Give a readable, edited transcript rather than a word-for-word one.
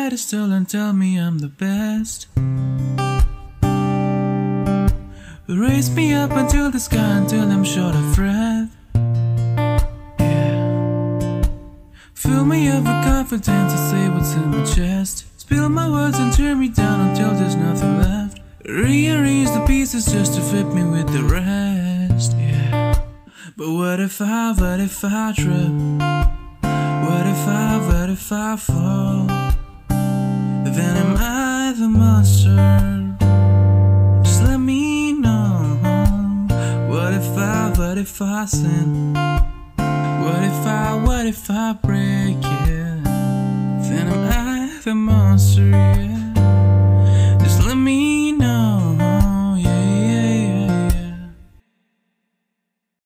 pedestal and tell me I'm the best. Raise me up until the sky, until I'm short of breath. Yeah. Fill me up with confidence to say what's in my chest. Spill my words and turn me down until there's nothing left. Rearrange the pieces just to fit me with the rest. Yeah. But what if I trip? What if I fall? Then am I the monster? Just let me know. What if I sin? What if I break it? Then am I the monster? Yeah.